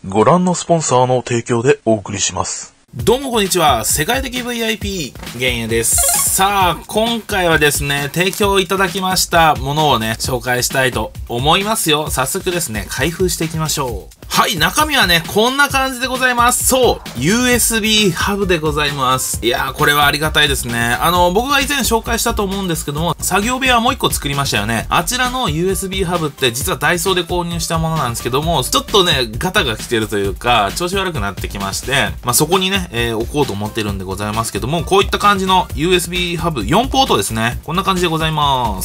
ご覧のスポンサーの提供でお送りします。 どうもこんにちは。世界的 VIP 玄也です。さあ、今回はですね、提供いただきましたものをね、紹介したいと思いますよ。早速ですね、開封していきましょう。はい、中身はね、こんな感じでございます。そう、USB ハブでございます。いやー、これはありがたいですね。僕が以前紹介したと思うんですけども、作業部屋もう一個作りましたよね。あちらの USB ハブって実はダイソーで購入したものなんですけども、ちょっとね、ガタが来てるというか、調子悪くなってきまして、そこにね、置こうと思ってるんでございますけども、こういった感じの USB ハブ4ポートですね。こんな感じでございます。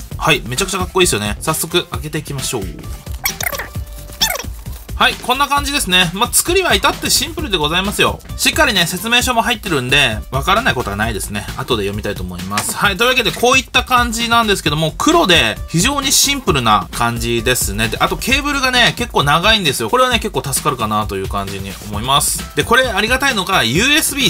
はい、めちゃくちゃかっこいいですよね。早速開けていきましょう。はい、こんな感じですね。作りは至ってシンプルでございますよ。しっかりね、説明書も入ってるんで、わからないことはないですね。後で読みたいと思います。はい、というわけで、こういった感じなんですけども、黒で非常にシンプルな感じですね。で、あとケーブルがね、結構長いんですよ。これはね、結構助かるかなという感じに思います。で、これありがたいのが、USB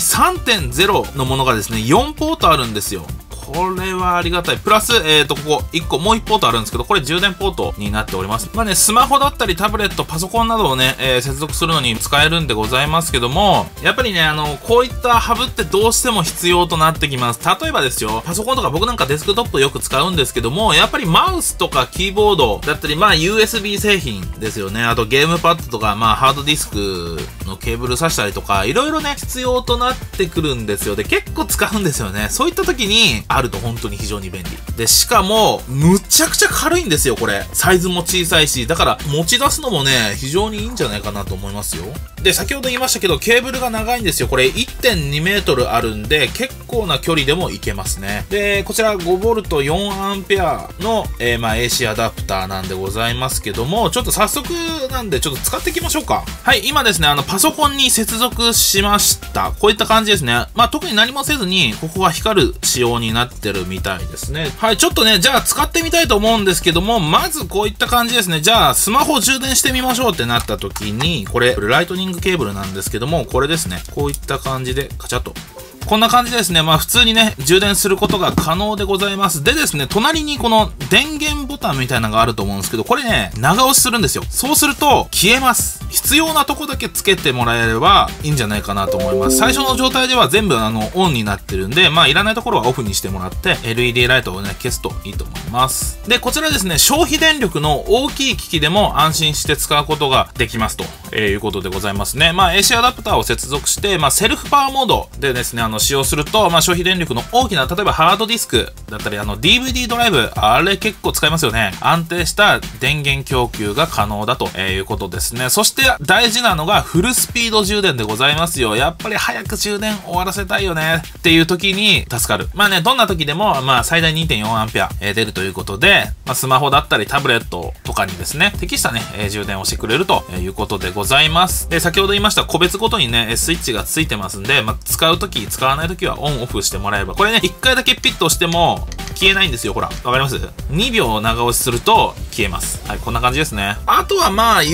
3.0 のものがですね、4ポートあるんですよ。これはありがたい。プラス、ここ、もう1ポートあるんですけど、これ充電ポートになっております。スマホだったりタブレット、パソコンなどをね、接続するのに使えるんでございますけども、やっぱりね、こういったハブってどうしても必要となってきます。例えばですよ、パソコンとか僕なんかデスクトップよく使うんですけども、やっぱりマウスとかキーボードだったり、USB 製品ですよね。あとゲームパッドとか、ハードディスクのケーブル挿したりとか、いろいろね、必要となってくるんですよ。で、結構使うんですよね。そういった時に、あると本当に非常に便利。で、しかも、むちゃくちゃ軽いんですよ、これ。サイズも小さいし、だから持ち出すのもね、非常にいいんじゃないかなと思いますよ。で、先ほど言いましたけど、ケーブルが長いんですよ。これ 1.2 メートルあるんで、結構な距離でもいけますね。で、こちら 5V4 アンペアの、AC アダプターなんでございますけども、ちょっと早速なんで、ちょっと使っていきましょうか。はい、今ですね、パソコンに接続しました。こういった感じですね。特に何もせずに、ここが光る仕様になってるみたいですね。はい、ちょっとね、じゃあ使ってみたいと思うんですけども、まずこういった感じですね。じゃあ、スマホ充電してみましょうってなった時に、これ、ライトニングケーブルなんですけども、これですね。こういった感じで、カチャッと。こんな感じですね。普通にね、充電することが可能でございます。でですね、隣にこの電源ボタンみたいなのがあると思うんですけど、これね、長押しするんですよ。そうすると、消えます。必要なとこだけつけてもらえればいいんじゃないかなと思います。最初の状態では全部オンになってるんで、いらないところはオフにしてもらって、LED ライトをね、消すといいと思います。で、こちらですね、消費電力の大きい機器でも安心して使うことができますということでございますね。AC アダプターを接続して、セルフパワーモードでですね、使用すると、消費電力の大きな、例えばハードディスクだったり、DVD ドライブ、あれ結構使いますよね。安定した電源供給が可能だということですね。そして大事なのがフルスピード充電でございますよ。やっぱり早く充電終わらせたいよねっていう時に助かる。どんな時でも、最大 2.4 アンペア出るということで、スマホだったりタブレットとかにですね、適したね、充電をしてくれるということでございます。で、先ほど言いました個別ごとにね、スイッチがついてますんで、使う時、使わない時はオンオフしてもらえば、これね、1回だけピッと押しても消えないんですよ。ほら、わかります？ 2 秒長押しすると消えます。はい、こんな感じですね。あとは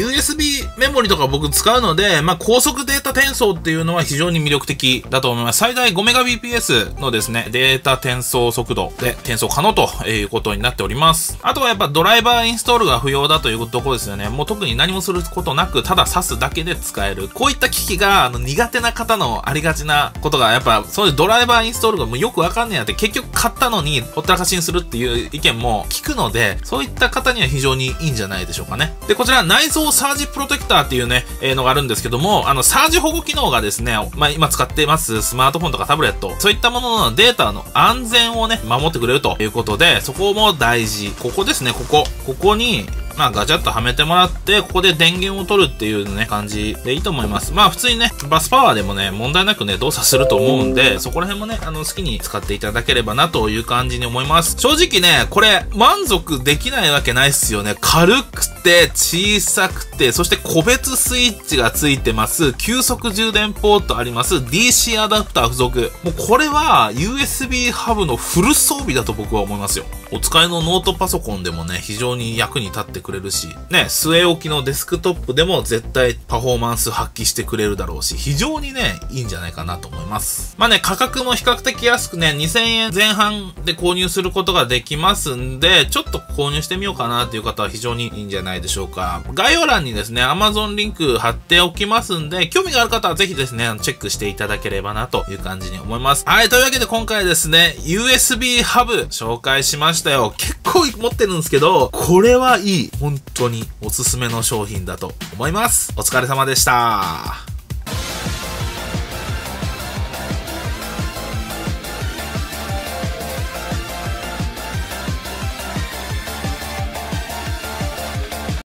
USB メモリとか僕使うので、高速データ転送っていうのは非常に魅力的だと思います。最大 5Mbps のですね、データ転送速度で転送可能ということになっております。あとはやっぱドライバーインストールが不要だというところですよね。もう特に何もすることなく、ただ挿すだけで使える。こういった機器が苦手な方のありがちなことが、やっぱそういうドライバーインストールがもうよくわかんねえやって、結局買ったのにほったらかしにするっていう意見も聞くので、そういった方には非常にいいんじゃないでしょうかね。で、こちら内蔵サージプロテクターっていうね、のがあるんですけども、サージ保護機能がですね、今使っていますスマートフォンとかタブレット、そういったもののデータの安全をね、守ってくれるということで、そこも大事。ここですね、ここに、ガチャッとはめてもらって、ここで電源を取るっていうね、感じでいいと思います。普通にね、バスパワーでもね、問題なくね、動作すると思うんで、そこら辺もね、好きに使っていただければなという感じに思います。正直ね、これ、満足できないわけないっすよね。軽くて、小さくて、そして個別スイッチがついてます。急速充電ポートあります。DC アダプター付属。もうこれは、USB ハブのフル装備だと僕は思いますよ。お使いのノートパソコンでもね、非常に役に立ってくくれるし、ね、据え置きのデスクトップでも絶対パフォーマンス発揮してくれるだろうし、非常にね、いいんじゃないかなと思います。まあね、価格も比較的安くね、2000円前半で購入することができますんで、ちょっと購入してみようかなっていう方は非常にいいんじゃないでしょうか。概要欄にですね、Amazon リンク貼っておきますんで、興味がある方はぜひですね、チェックしていただければなという感じに思います。はい、というわけで今回ですね、USB ハブ紹介しましたよ。結構持ってるんですけど、これはいい。本当におすすめの商品だと思います。お疲れ様でした。